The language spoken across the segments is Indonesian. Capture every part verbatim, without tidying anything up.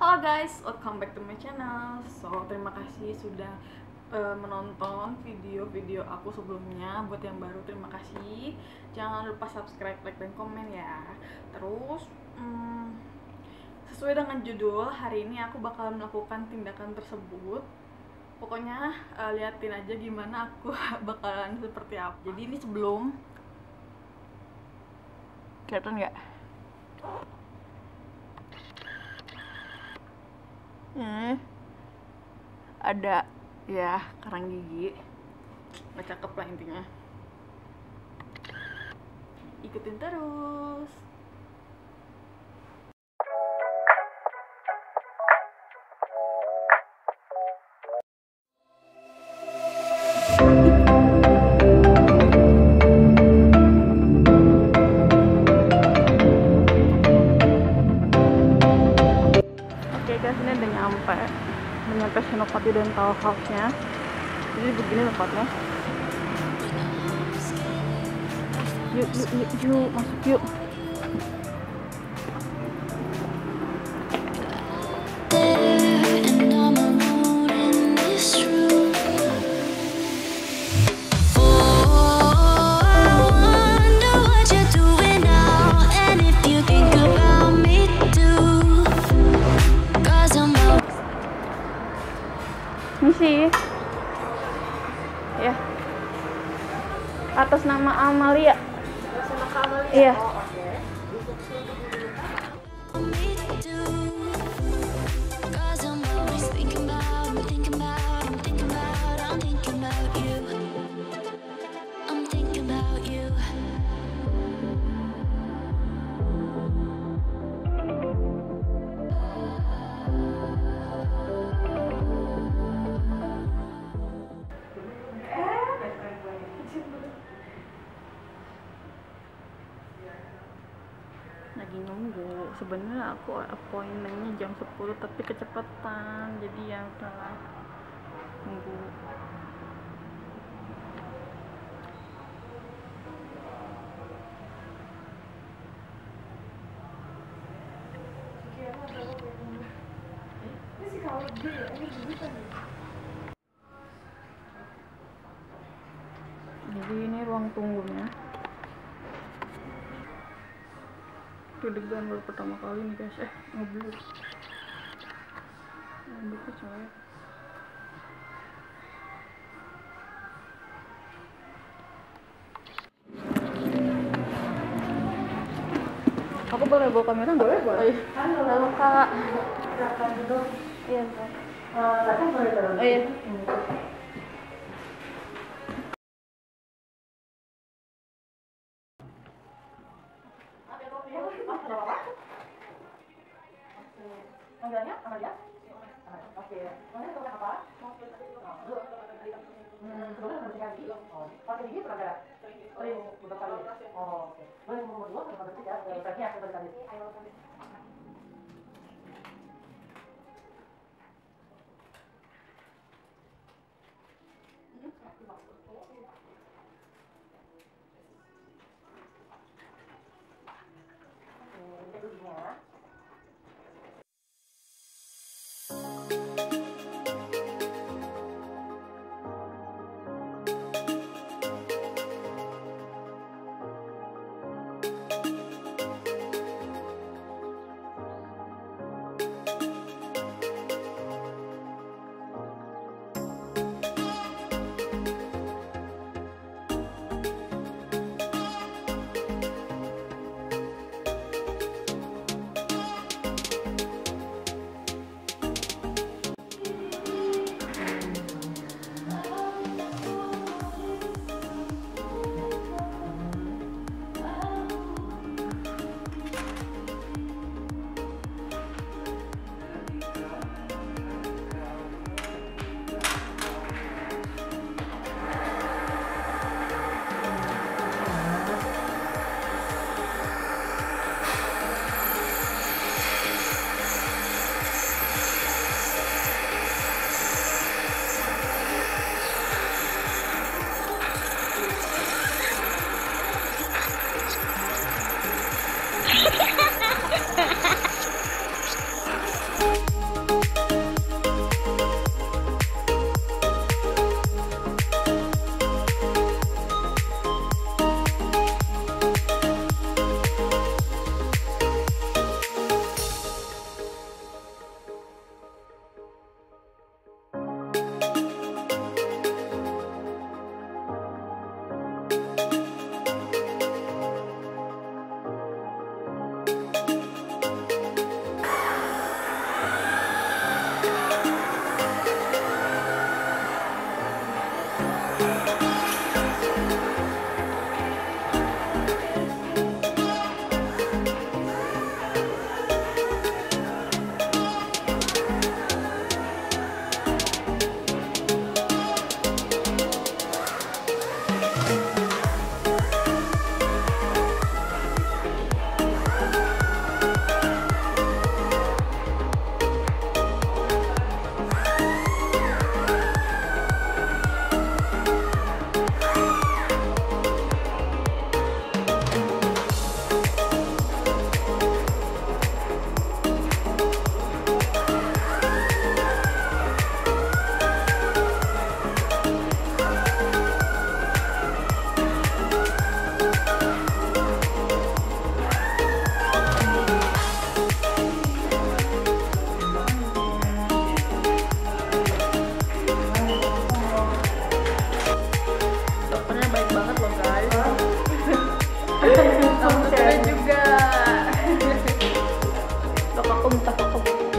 Halo guys, welcome back to my channel. So, terima kasih sudah uh, menonton video-video aku sebelumnya. Buat yang baru, terima kasih. Jangan lupa subscribe, like, dan komen ya. Terus, hmm, sesuai dengan judul, hari ini aku bakal melakukan tindakan tersebut. Pokoknya uh, liatin aja gimana aku bakalan seperti apa. Jadi ini sebelum, kelihatan nggak? Hmm, ada ya karang gigi, nggak cakep lah intinya. Ikutin terus. Oke guys, ini udah nyampe menyampe Senopati.dental house-nya. Jadi begini tempatnya. Yuk, yuk, yuk, yuk, masuk yuk. Misi ya, atas nama Amalia. Iya. Lagi nunggu. Sebenarnya aku appointmentnya jam sepuluh tapi kecepatan, jadi ya udahlah, nunggu. Jadi ini ruang tunggunya. Deg-degan baru pertama kali nih guys. Eh, mobil mobilnya coy. Aku boleh bawa kamera nggak? Boleh, boleh. Halo, halo kak. Silakan duduk. Iya kak. Uh, datang boleh turun. Oh, iya. Panggilannya sama dia? Oke. Mana itu apa? Hmm, sebelumnya bersihkan gigi. Oh, pakai gigi pernah ada? Oh, ini udah kali. Oh, oke. Boleh nomor dua atau nomor tiga? Berarti aku tadi.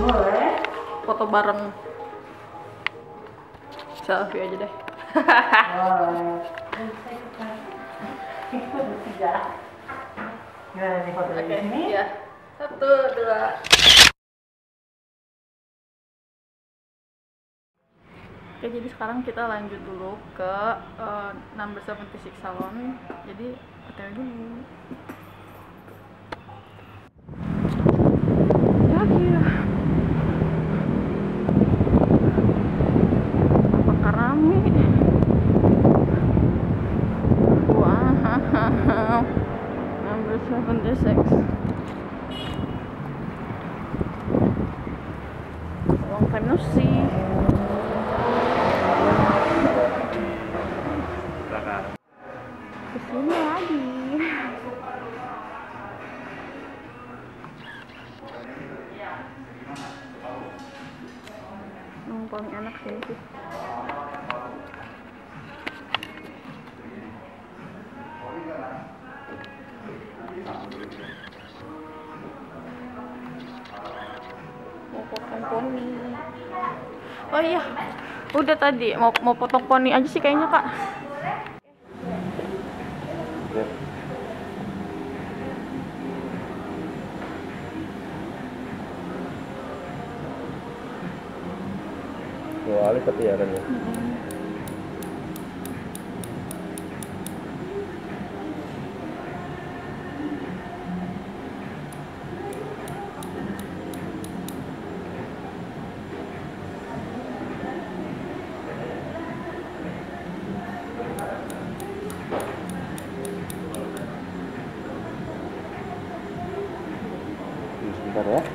Boleh. Foto bareng. Selfie aja deh. Boleh. Gimana nih foto di sini? Iya. Satu, dua. Oke, jadi sekarang kita lanjut dulu ke uh, number seventy-six salon. Jadi hotel dulu. Ya, iya. Apakah rame? Wow, number seventy-six. Long time no see. Kesini lagi. Hmm, paling enak sih sih. Mau potong poni. Oh iya, udah tadi mau mau potong poni aja sih kayaknya kak. Dua kali tapi ya kan ya. Sebentar ya.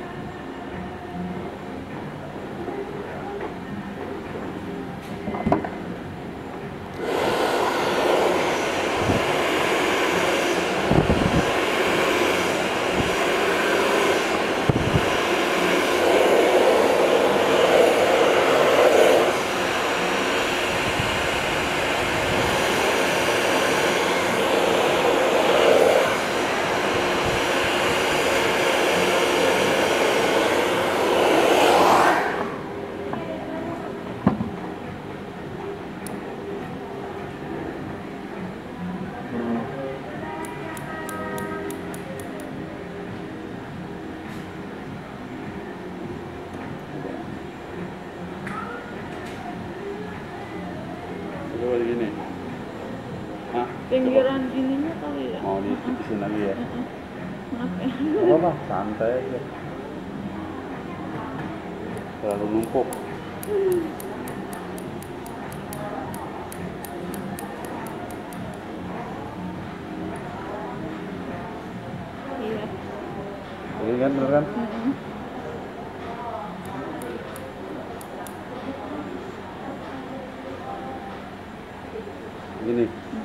Coba gini. Hah? Pinggiran ininya kali ya. Mau ditipisin lagi ya? Maaf ya. Apa apa, santai aja. Terlalu numpuk. Iya. Jadi kan bener kan? Gini.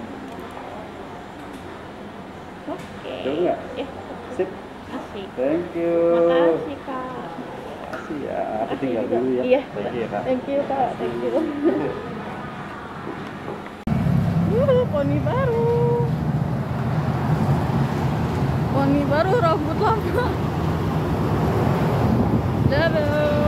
Oke. Coba nggak? Ya. Sip. Asik. Thank you. Makasih kak. Makasih ya. Aku Makasih tinggal juga. dulu ya. Iya. Thank you ya kak. Thank you kak. Thank you. Wuh, poni baru. Poni baru rambut lama. Dadah.